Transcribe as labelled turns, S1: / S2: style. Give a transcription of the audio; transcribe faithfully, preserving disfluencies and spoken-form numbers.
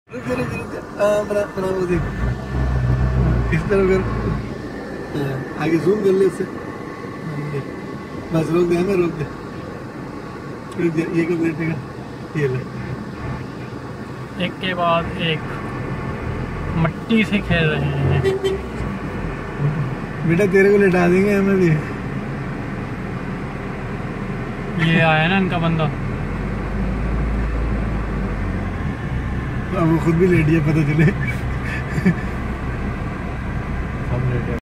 S1: रुक जा रुक जा रुक जा बना बना वो देख इस तरह कर आगे जूम कर ले उससे बस रोक दे हमें रोक दे रुक जा ये कब बैठेगा ये ले
S2: एक के बाद एक मट्टी से खेल रहे हैं।
S1: बेटा तेरे को लेटा देंगे हमें भी।
S2: ये आया ना इनका बंदा,
S1: अब वो खुद भी लेट गया पता चले।